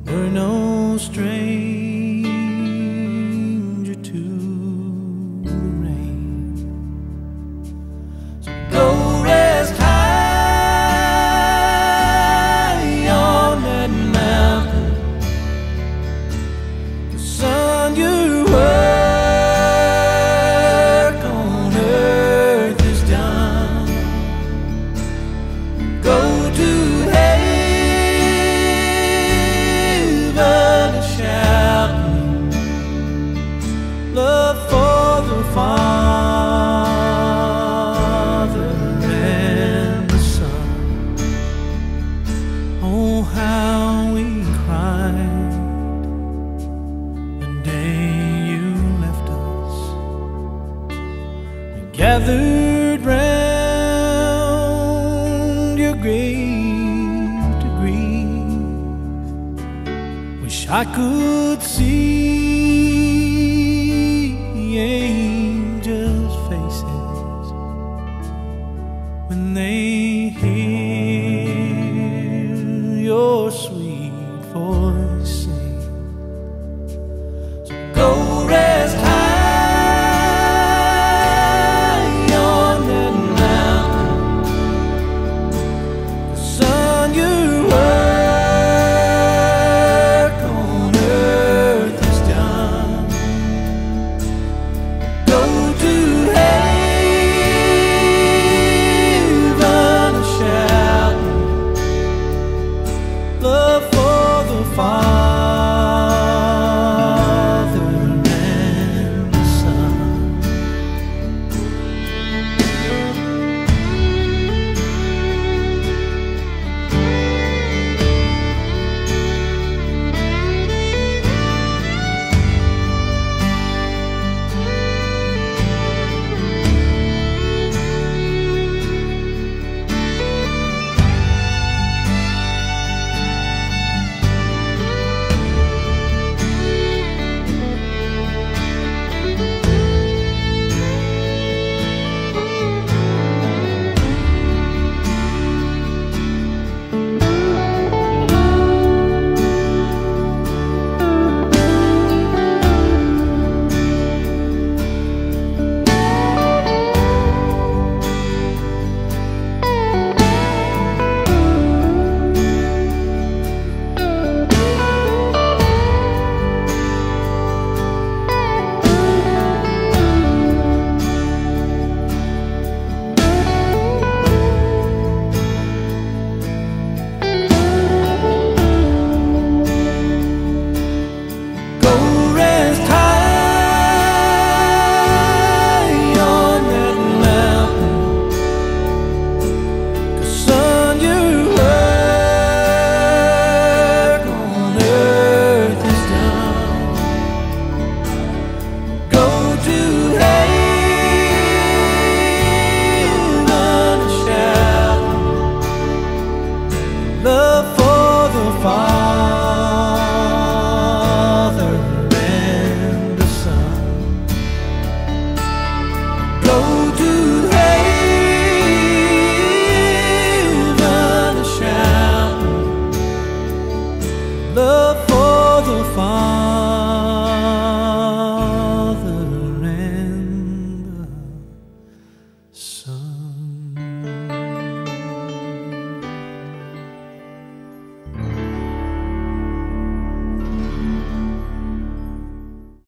We're no stranger to the rain. So go rest high on that mountain. The sun, your work on earth is done. Go to love for the Father and the Son. Oh, how we cried the day you left us. We gathered round your grave to grieve. Wish I could see angels' faces when they hear your sweet voice sing. So go rest high on that mountain. The sun, your work on earth is done. Go to heaven a shouting, love for the Father and the Son. Love for the Father and the Son. Go to heaven a shouting, love for the Father.